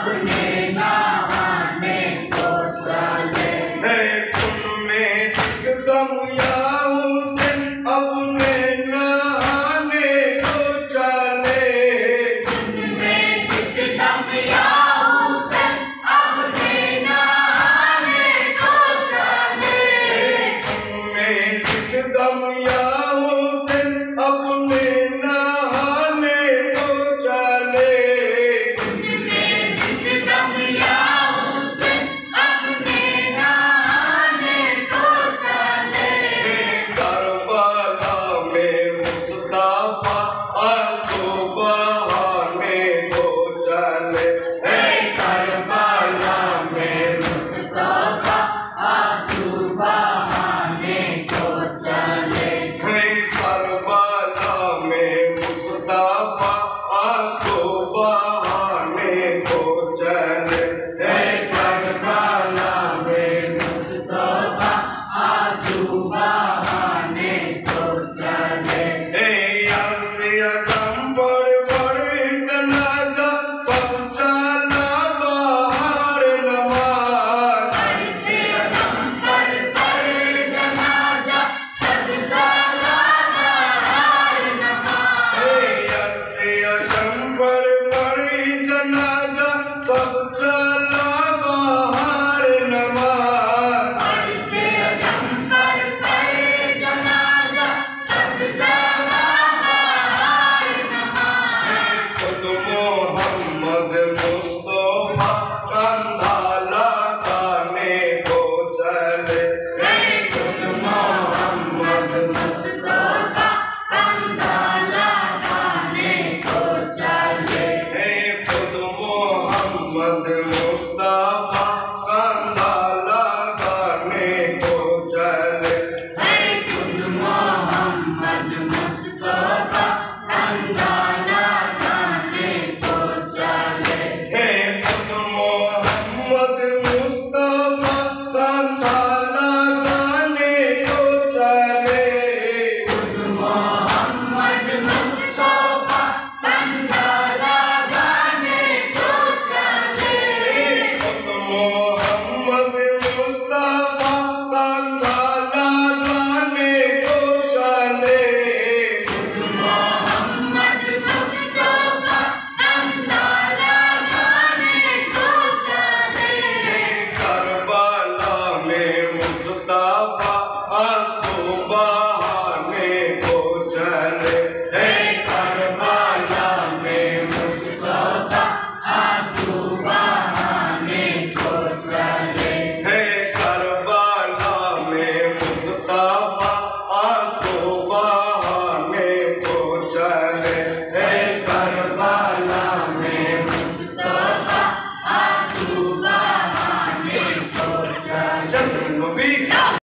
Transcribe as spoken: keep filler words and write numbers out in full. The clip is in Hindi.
अपने नहाने को चले। है उनमें एकदम या हुसैन अपने नहाने को चले। उनमें एकदम या हुसैन अपने नहाने को चले। उनमें एकदम या हुसैन अपने नहाने को चले। उनमें एकदम या हुसैन अपने नहाने को चले। करबला में मुस्तफा आंसू बहाने को चले। हे करबला में मुस्तफा आंसू बहाने को चले। है करबला में मुस्तफा आंसू बहाने को चले। हे करबला में मुस्तफा आंसू बहाने को चले। ए अर्ज़ अज़म बड़ बड़ जनाजा सब चला बाहर नमाज। अर्ज़ अज़म पर पर जनाजा सब चला बाहर नमाज। ए अर्ज़ अज़म बड़ बड़ जनाजा सब चला बाहर नमाज। अर्ज़ अज़म पर पर जनाजा सब चला बाहर नमाज। खुद मोहम्मद मुस्तफा कंधा लगाने को चले। हे खुद मोहम्मद मुस्तफा कंधा लगाने को चले। हे खुद मोहम्मद